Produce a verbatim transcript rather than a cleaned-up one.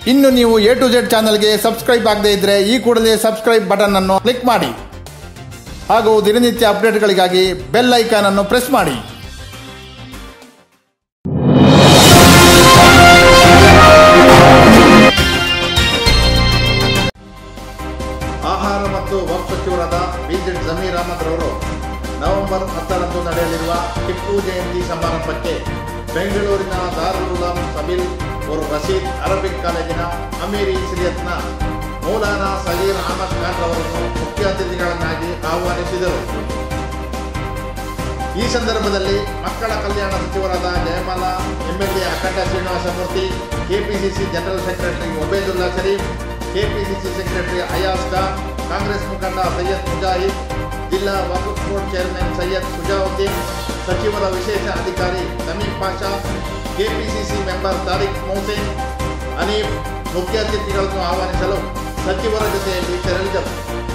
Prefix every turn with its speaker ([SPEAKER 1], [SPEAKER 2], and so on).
[SPEAKER 1] ಇನ್ನು ನೀವು A to Z ಚಾನಲ್ಗೆ ಸಬ್ಸ್ಕ್ರೈಬ್ ಆಗದೇ ಇದ್ದರೆ ಈ ಕೂಡಲೇ ಸಬ್ಸ್ಕ್ರೈಬ್ ಬಟನ್ ಅನ್ನು ಕ್ಲಿಕ್ ಮಾಡಿ ಹಾಗೂ ದಿನನಿತ್ಯ ಅಪ್ಡೇಟ್ಗಳಿಗಾಗಿ ಬೆಲ್ ಐಕಾನ್ ಅನ್ನು ಪ್ರೆಸ್ ಮಾಡಿ. ಆಹಾರ ಮತ್ತು ವಕ್ಫ್ ಸಚಿವರಾದ ಬಿ ಝೆಡ್ ಜಮೀರ್ ಅಹಮದ್ ರವರು ನವೆಂಬರ್ ಹತ್ತರಂದು ನಡೆಯಲಿರುವ ಟಿಪ್ಪು ಜಯಂತಿ ಸಮಾರಂಭಕ್ಕೆ ಬೆಂಗಳೂರಿನ ದಾರುಲ್ ಉಲೂಮ್ ಸಬೀಲ್ और रशीद अरबिक ಕಾಲೇಜಿನ ಅಮೀರ್-ಇ-ಶರಿಯತ್ನ ಮೌಲಾನಾ ಸಗೀರ್ ಅಹಮದ್ ಖಾನ್ ರವರನ್ನು ಮುಖ್ಯ ಅತಿಥಿಗಳನ್ನಾಗಿ ಆಹ್ವಾನಿಸಿದರು. ಈ ಸಂದರ್ಭದಲ್ಲಿ ಮಕ್ಕಳ ಕಲ್ಯಾಣ ಸಚಿವರಾದ Jayamala, MLA Akhanda Srinivasa Murthy, KPCC general secretary Obaidulla Sharif, KPCC secretary Ayaz Khan, Congress ಮುಖಂಡ ಸೈಯದ್ ಮುಜಾಹಿದ್, ಜಿಲ್ಲಾ ವಕ್ಫ್ ಬೋರ್ಡ್ ಚೇರ್ಮನ್ ಸೈಯದ್ ಶುಜೌದ್ದೀನ್, ಸಚಿವರ ವಿಶೇಷ ಅಧಿಕಾರಿ ತಮೀಮ್ ಪಾಷಾ, ಕೆಪಿಸಿಸಿ ಮೆಂಬರ್ ತಾರಿಕ್ ಮೊಹಸಿನ್, ಹನೀಫ್ ಮುಖ್ಯ ಅತಿಥಿಗಳನ್ನು ಆಹ್ವಾನಿಸಲು ಸಚಿವರ ಜೊತೆಯಲ್ಲಿ ತೆರಳಿದರು.